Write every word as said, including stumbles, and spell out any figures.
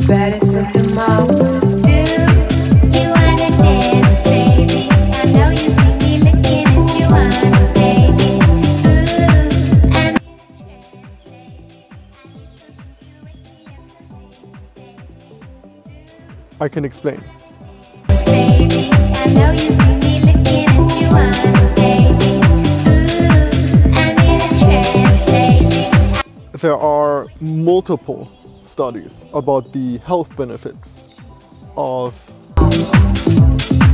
baddest of them all. Do you wanna dance, baby? I know you see me looking at you on a baby. Ooh, I'm in a trance, baby. I need something to wake me up. I can explain. Baby, I know you see me looking at you on a baby. Ooh, I'm in a trance, baby. There are multiple studies about the health benefits of